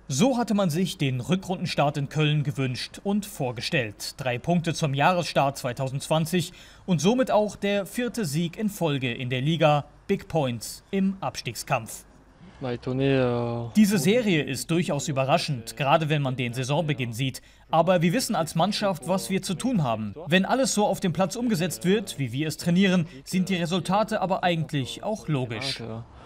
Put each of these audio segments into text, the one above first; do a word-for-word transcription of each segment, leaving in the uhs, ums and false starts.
So hatte man sich den Rückrundenstart in Köln gewünscht und vorgestellt. Drei Punkte zum Jahresstart zweitausendzwanzig und somit auch der vierte Sieg in Folge in der Liga. Big Points im Abstiegskampf. Diese Serie ist durchaus überraschend, gerade wenn man den Saisonbeginn sieht. Aber wir wissen als Mannschaft, was wir zu tun haben. Wenn alles so auf dem Platz umgesetzt wird, wie wir es trainieren, sind die Resultate aber eigentlich auch logisch.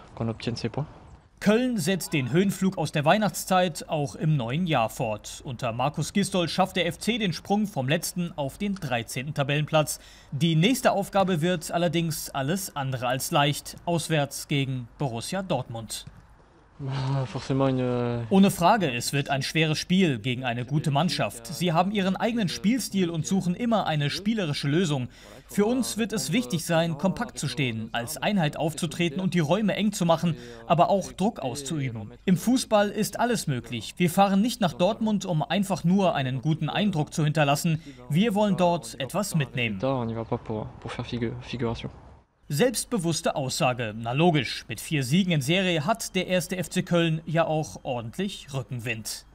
Köln setzt den Höhenflug aus der Weihnachtszeit auch im neuen Jahr fort. Unter Markus Gisdol schafft der F C den Sprung vom letzten auf den dreizehnten Tabellenplatz. Die nächste Aufgabe wird allerdings alles andere als leicht. Auswärts gegen Borussia Dortmund. Ohne Frage, es wird ein schweres Spiel gegen eine gute Mannschaft. Sie haben ihren eigenen Spielstil und suchen immer eine spielerische Lösung. Für uns wird es wichtig sein, kompakt zu stehen, als Einheit aufzutreten und die Räume eng zu machen, aber auch Druck auszuüben. Im Fußball ist alles möglich. Wir fahren nicht nach Dortmund, um einfach nur einen guten Eindruck zu hinterlassen. Wir wollen dort etwas mitnehmen. Selbstbewusste Aussage. Na logisch, mit vier Siegen in Serie hat der erste F C Köln ja auch ordentlich Rückenwind.